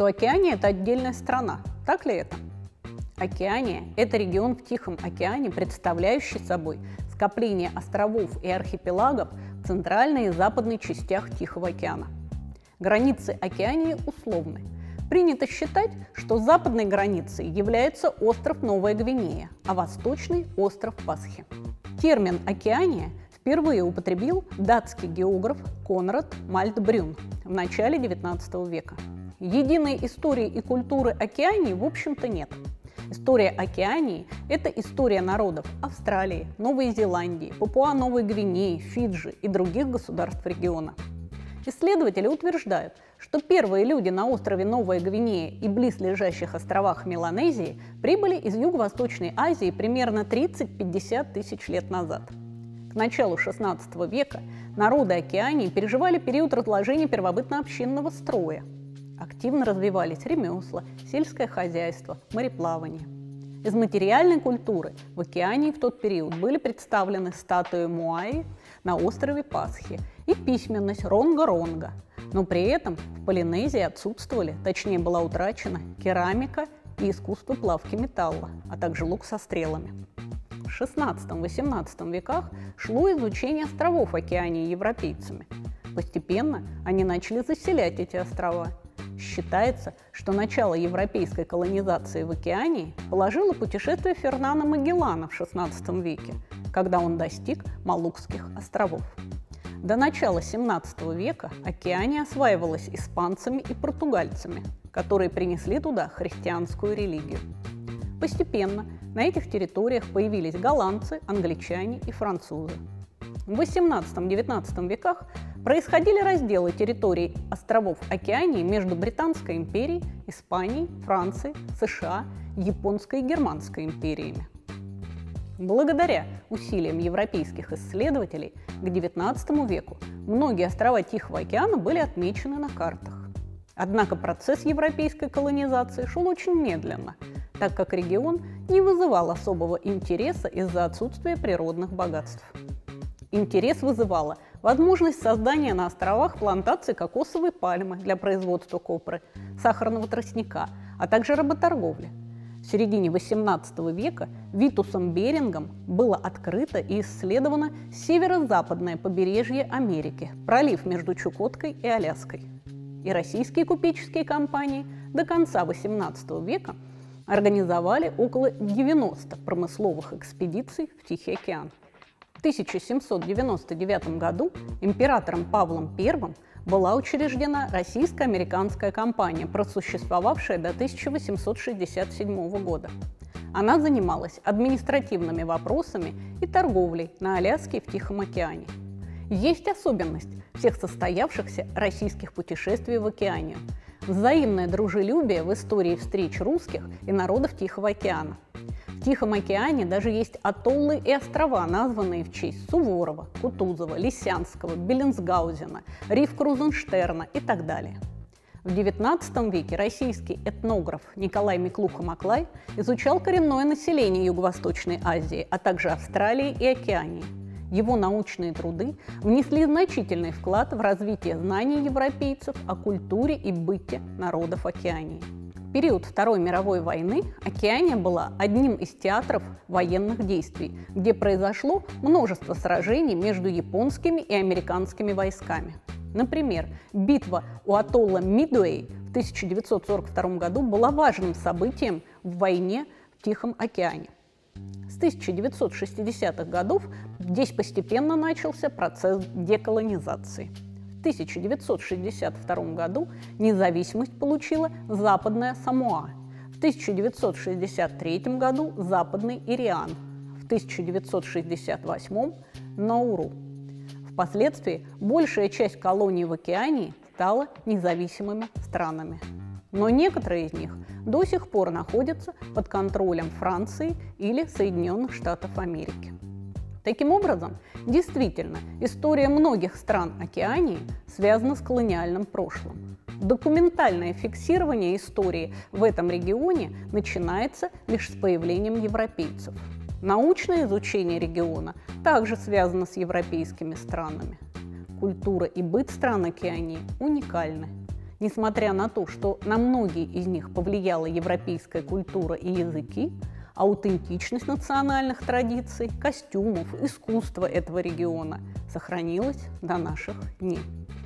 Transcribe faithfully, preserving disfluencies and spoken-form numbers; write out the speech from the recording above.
Океания – это отдельная страна. Так ли это? Океания – это регион в Тихом океане, представляющий собой скопление островов и архипелагов в центральной и западной частях Тихого океана. Границы Океании условны. Принято считать, что западной границей является остров Новая Гвинея, а восточный – остров Пасхи. Термин «Океания» впервые употребил датский географ Конрад Мальтбрюн в начале девятнадцатого века. Единой истории и культуры Океании, в общем-то, нет. История Океании – это история народов Австралии, Новой Зеландии, Папуа-Новой Гвинеи, Фиджи и других государств региона. Исследователи утверждают, что первые люди на острове Новая Гвинея и близлежащих островах Меланезии прибыли из Юго-Восточной Азии примерно тридцать-пятьдесят тысяч лет назад. К началу шестнадцатого века народы Океании переживали период разложения первобытно-общинного строя. Активно развивались ремесла, сельское хозяйство, мореплавание. Из материальной культуры в Океании в тот период были представлены статуи Моаи на острове Пасхи и письменность Ронга-Ронга, но при этом в Полинезии отсутствовали, точнее была утрачена, керамика и искусство плавки металла, а также лук со стрелами. В шестнадцатом-восемнадцатом веках шло изучение островов Океании европейцами. Постепенно они начали заселять эти острова. Считается, что начало европейской колонизации в Океании положило путешествие Фернана Магеллана в шестнадцатом веке, когда он достиг Малукских островов. До начала семнадцатого века Океания осваивалась испанцами и португальцами, которые принесли туда христианскую религию. Постепенно на этих территориях появились голландцы, англичане и французы. В восемнадцатом-девятнадцатом веках происходили разделы территорий островов Океании между Британской империей, Испанией, Францией, США, Японской и Германской империями. Благодаря усилиям европейских исследователей к девятнадцатому веку многие острова Тихого океана были отмечены на картах. Однако процесс европейской колонизации шел очень медленно, так как регион не вызывал особого интереса из-за отсутствия природных богатств. Интерес вызывала возможность создания на островах плантаций кокосовой пальмы для производства копры, сахарного тростника, а также работорговли. В середине восемнадцатого века Витусом Берингом было открыто и исследовано северо-западное побережье Америки, пролив между Чукоткой и Аляской. И российские купеческие компании до конца восемнадцатого века организовали около девяноста промысловых экспедиций в Тихий океан. В тысяча семьсот девяносто девятом году императором Павлом Первым была учреждена российско-американская компания, просуществовавшая до тысяча восемьсот шестьдесят седьмого года. Она занималась административными вопросами и торговлей на Аляске и в Тихом океане. Есть особенность всех состоявшихся российских путешествий в Океанию – взаимное дружелюбие в истории встреч русских и народов Тихого океана. В Тихом океане даже есть атоллы и острова, названные в честь Суворова, Кутузова, Лисянского, Беллинсгаузена, Риф-Крузенштерна и так далее. В девятнадцатом веке российский этнограф Николай Миклуха-Маклай изучал коренное население Юго-Восточной Азии, а также Австралии и Океании. Его научные труды внесли значительный вклад в развитие знаний европейцев о культуре и быте народов Океании. В период Второй мировой войны Океания была одним из театров военных действий, где произошло множество сражений между японскими и американскими войсками. Например, битва у атолла Мидуэй в тысяча девятьсот сорок втором году была важным событием в войне в Тихом океане. С тысяча девятьсот шестидесятых годов здесь постепенно начался процесс деколонизации. В тысяча девятьсот шестьдесят втором году независимость получила Западная Самоа, в тысяча девятьсот шестьдесят третьем году Западный Ириан, в тысяча девятьсот шестьдесят восьмом – Науру. Впоследствии большая часть колоний в Океании стала независимыми странами. Но некоторые из них до сих пор находятся под контролем Франции или Соединенных Штатов Америки. Таким образом, действительно, история многих стран Океании связана с колониальным прошлым. Документальное фиксирование истории в этом регионе начинается лишь с появлением европейцев. Научное изучение региона также связано с европейскими странами. Культура и быт стран Океании уникальны. Несмотря на то, что на многие из них повлияла европейская культура и языки, аутентичность национальных традиций, костюмов, искусства этого региона сохранилась до наших дней.